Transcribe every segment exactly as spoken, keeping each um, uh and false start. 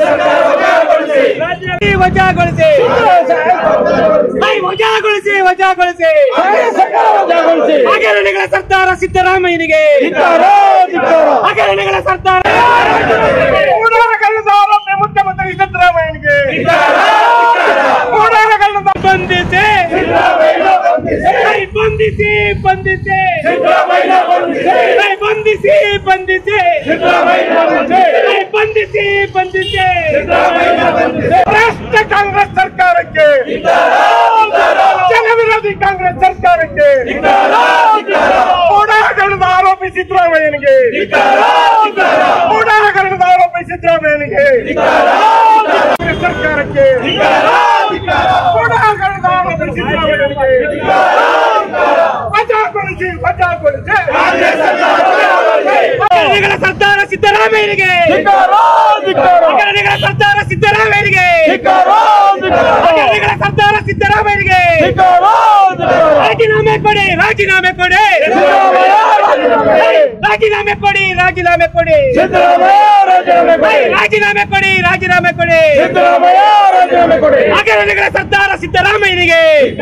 ವಜಾಗೊಳಿಸಿ ವಜಾಗೊಳಿಸಿ ವಜಾಗೊಳಿಸಿ ಹಗರಣಗಳ ಸರ್ದಾರ ಸಿದ್ದರಾಮಯ್ಯನಿಗೆ ಹಗರಣಗಳ ಸರ್ದಾರ ಮುಖ್ಯಮಂತ್ರಿ ಸಿದ್ದರಾಮಯ್ಯನಿಗೆ ಬಂಧಿಸಿ ಬಂಧಿಸಿ ಬಂಧಿಸಿ ಬಂಧಿಸಿ ಬಂಧಿಸಿ ಬಂಧಿಸಿ ಬಂಧಿಸಿ ಭ್ರಷ್ಟ ಕಾಂಗ್ರೆಸ್ ಸರ್ಕಾರಕ್ಕೆ ಜನ ವಿರೋಧಿ ಕಾಂಗ್ರೆಸ್ ಸರ್ಕಾರಕ್ಕೆ ಹಗರಣದ ಆರೋಪಿ ಸಿದ್ದರಾಮಯ್ಯನಿಗೆ ಹಗರಣದ ಆರೋಪಿ ಸಿದ್ದರಾಮಯ್ಯನಿಗೆ ಸರ್ಕಾರಕ್ಕೆ ಹಗರಣದ ಆರೋಪಿ ಸಿದ್ದರಾಮಯ್ಯನಿಗೆ ವಜಾಗೊಳಿಸಿ ವಜಾಗೊಳಿಸಿ ಹಗರಣಗಳ ಸರ್ದಾರ ಸಿದ್ದರಾಮಯ್ಯನಿಗೆ ಹಗರಣಗಳ ಸರ್ದಾರ ಸಿದ್ದರಾಮಯ್ಯನಿಗೆ ಹಗರಣಗಳ ಸರ್ದಾರ ಸಿದ್ದರಾಮಯ್ಯನಿಗೆ ರಾಜೀನಾಮೆ ಕೊಡಿ ರಾಜೀನಾಮೆ ಕೊಡಿ ರಾಜೀನಾಮೆ ಕೊಡಿ ರಾಜೀನಾಮೆ ಕೊಡಿ ರಾಜೀನಾಮೆ ಕೊಡಿ ರಾಜೀನಾಮೆ ಕೊಡಿ ಹಗರಣಗಳ ಸರ್ದಾರ ಸಿದ್ದರಾಮಯ್ಯನಿಗೆ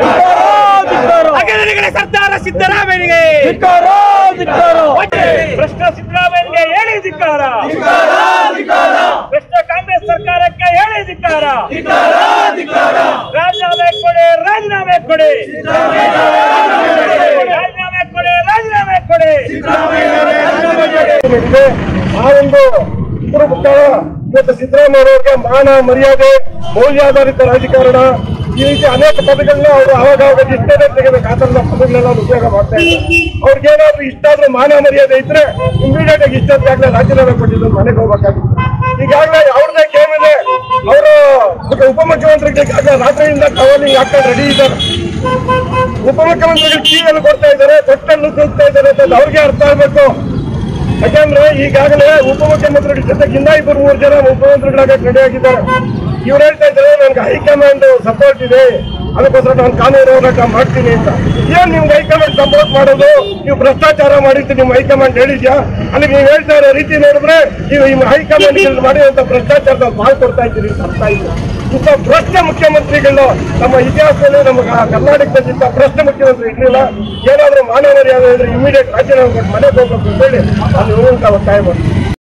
ಹಗರಣಗಳ ಸರ್ದಾರ ಸಿದ್ದರಾಮಯ್ಯನಿಗೆ ಭ್ರಷ್ಟ ಸಿದ್ದರಾಮಯ್ಯನಿಗೆ ಹೇಳಿ ಧಿಕ್ಕಾರ ಭ್ರಷ್ಟ ಕಾಂಗ್ರೆಸ್ ಸರ್ಕಾರಕ್ಕೆ ಹೇಳಿ ಧಿಕ್ಕಾರ ರಾಜೀನಾಮೆ ಕೊಡಿ ರಾಜೀನಾಮೆ ಕೊಡಿ ರಾಜೀನಾಮೆ ಕೊಡಿ ರಾಜೀನಾಮೆ ಕೊಡಿ ಆ ಒಂದು ಇವತ್ತು ಸಿದ್ದರಾಮಯ್ಯ ಅವರಿಗೆ ಮಾನ ಮರ್ಯಾದೆ ಮೌಲ್ಯಾಧಾರಿತ ರಾಜಕಾರಣ ಈ ರೀತಿ ಅನೇಕ ಪದಗಳನ್ನ ಅವರು ಅವಾಗ ಅವಾಗ ಇಷ್ಟೇ ತೆಗೆಬೇಕು ಆ ತರದ ಪದಗಳೆಲ್ಲ ಉಪಯೋಗ ಮಾಡ್ತಾ ಇದ್ದಾರೆ. ಅವ್ರಿಗೇನಾದ್ರೂ ಇಷ್ಟ ಆದ್ರೂ ಮಾನ ಮರ್ಯಾದೆ ಇದ್ರೆ ಇಮಿಡಿಯೇಟ್ ಆಗಿ ಇಷ್ಟೊತ್ತಾಗಲೇ ರಾಜೀನಾಮೆ ಕೊಟ್ಟಿದ್ದು ಮನೆಗೆ ಹೋಗ್ಬೇಕಾಗಿತ್ತು. ಈಗಾಗಲೇ ಅವ್ರದೇ ಗೇಮ್ ಇದೆ. ಅವರು ಉಪಮುಖ್ಯಮಂತ್ರಿಗಳಿಗೆ ರಾತ್ರಿಯಿಂದ ಟವಲಿಂಗ್ ಹಾಕೊಂಡು ರೆಡಿ ಇದ್ದಾರೆ. ಉಪಮುಖ್ಯಮಂತ್ರಿಗಳು ಕೀಯನ್ನು ಕೊಡ್ತಾ ಇದ್ದಾರೆ, ತೊಟ್ಟನ್ನು ತೂಗ್ತಾ ಇದ್ದಾರೆ ಅಂತ ಅವ್ರಿಗೆ ಅರ್ಥ ಆಗ್ಬೇಕು. ಯಾಕಂದ್ರೆ ಈಗಾಗಲೇ ಉಪಮುಖ್ಯಮಂತ್ರಿಗಳ ಜೊತೆಗೆ ಇನ್ನ ಇಬ್ಬರು ಮೂರು ಜನ ಉಪಮಂತ್ರಿಗಳಾಗಕ್ಕೆ ರೆಡಿ ಆಗಿದ್ದಾರೆ. ಇವ್ರು ಹೇಳ್ತಾ ಇದ್ದಾರೆ ನನ್ಗೆ ಹೈಕಮಾಂಡ್ ಸಪೋರ್ಟ್ ಇದೆ, ಅದಕ್ಕೋಸ್ಕರ ನಾನು ಕಾನೂನು ಹೋರಾಟ ಮಾಡ್ತೀನಿ ಅಂತ. ಏನ್ ನಿಮ್ಗೆ ಹೈಕಮಾಂಡ್ ಸಪೋರ್ಟ್ ಮಾಡೋದು? ನೀವು ಭ್ರಷ್ಟಾಚಾರ ಮಾಡಿದ್ದು ನಿಮ್ಮ ಹೈಕಮಾಂಡ್ ಹೇಳಿದ್ಯಾ? ಅಲ್ಲಿ ನೀವು ಹೇಳ್ತಾ ಇರೋ ರೀತಿ ನೋಡಿದ್ರೆ ನೀವು ನಿಮ್ಮ ಹೈಕಮಾಂಡ್ ಮಾಡಿದಂತ ಭ್ರಷ್ಟಾಚಾರದ ಪಾಲ್ ಕೊಡ್ತಾ ಇದ್ದೀರಿ ತಪ್ತಾ ಇದ್ದೀರಿ. ಇಂಥ ಭ್ರಷ್ಟ ಮುಖ್ಯಮಂತ್ರಿಗಳು ನಮ್ಮ ಇತಿಹಾಸದಲ್ಲಿ ನಮ್ಮ ಕರ್ನಾಟಕದಲ್ಲಿ ಇಂಥ ಭ್ರಷ್ಟ ಮುಖ್ಯಮಂತ್ರಿ ಇರಲಿಲ್ಲ. ಏನಾದ್ರೂ ಮಾನವ ಮರ್ಯಾದೆ ಇದ್ರೆ ಇಮಿಡಿಯೇಟ್ ರಾಜೀನಾಮೆ ಕೊಟ್ಟು ಮನೆಗೆ ಹೋಗ್ಬೇಕು ಅಂತ ಹೇಳಿ ನಾನು ಒತ್ತಾಯ ಮಾಡ್ತೀನಿ.